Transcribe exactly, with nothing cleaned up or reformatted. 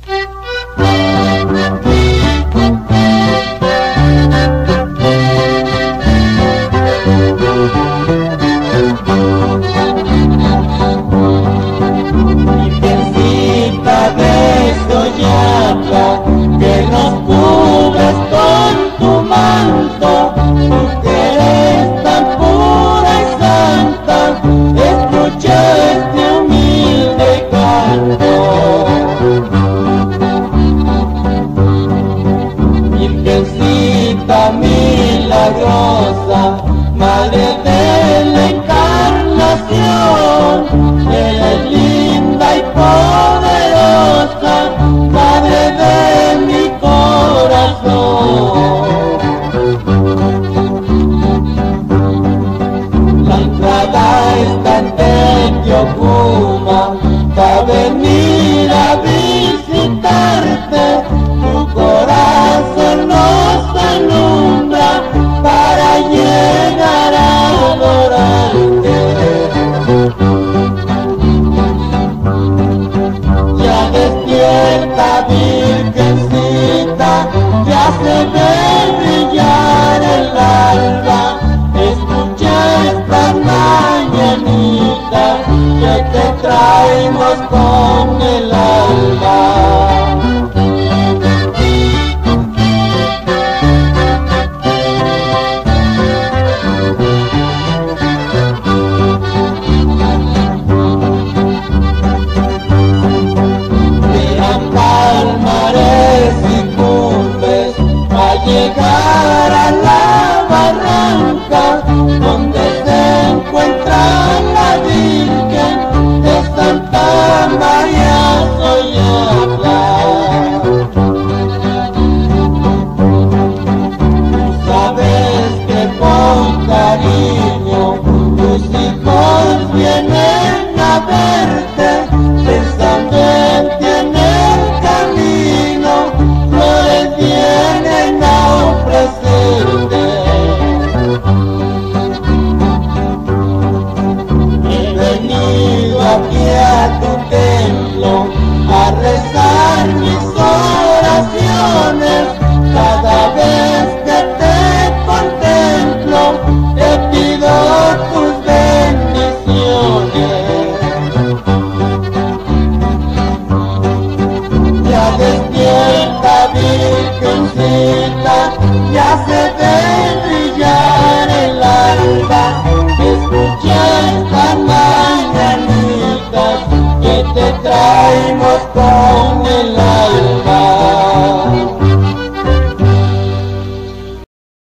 Virgencita de Soyapa, que nos cubres con tu manto, tú que eres tan pura y santa, escucha este humilde canto. Virgencita milagrosa, Madre de la Encarnación, eres linda y poderosa, Madre de mi corazón. La entrada está en Tequiocuma, para venir a visitarte, tu corazón nos alumbra para llegar a adorarte. Ya despierta, Virgencita, ya se ve brillar el alba, escucha esta mañanita que te traemos con el alma. Palmares y cumbres, a llegar a la barranca donde se encuentra la Virgen de Santa María Soyapla. Tú sabes que con cariño tus hijos vienen a verte, pensando en ti en el camino, flores vienen a ofrecerte. He venido aquí a tu templo a rezar mis oraciones, cada vez que te contemplo te pido tus bendiciones. Ya despierta, Virgencita, ya se ve brillar el alba, escucha estas mañanitas que te traemos con el alma.